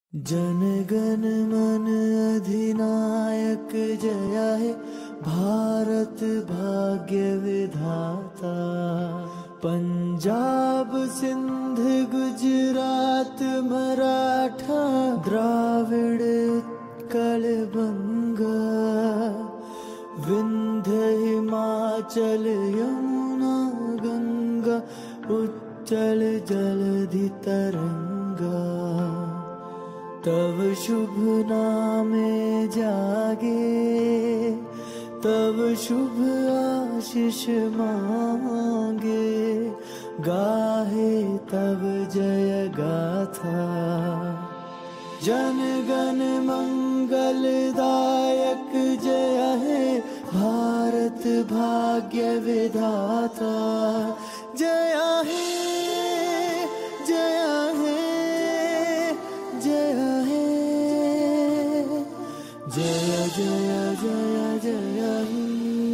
जन गण मन अधिनायक जय हे भारत भाग्य विधाता। पंजाब सिंध गुजरात मराठा द्राविड़ उत्कल बंगा। विंध्य हिमाचल यमुना गंगा उच्चल जलधि तरंगा। तव शुभ नामे जागे, तव शुभ आशीष मांगे। गाहे तव जय गाथा। जन गण मंगलदायक जय हे भारत भाग्य विधाता। जय हे जय हे जय हे जय जय जय जय हे।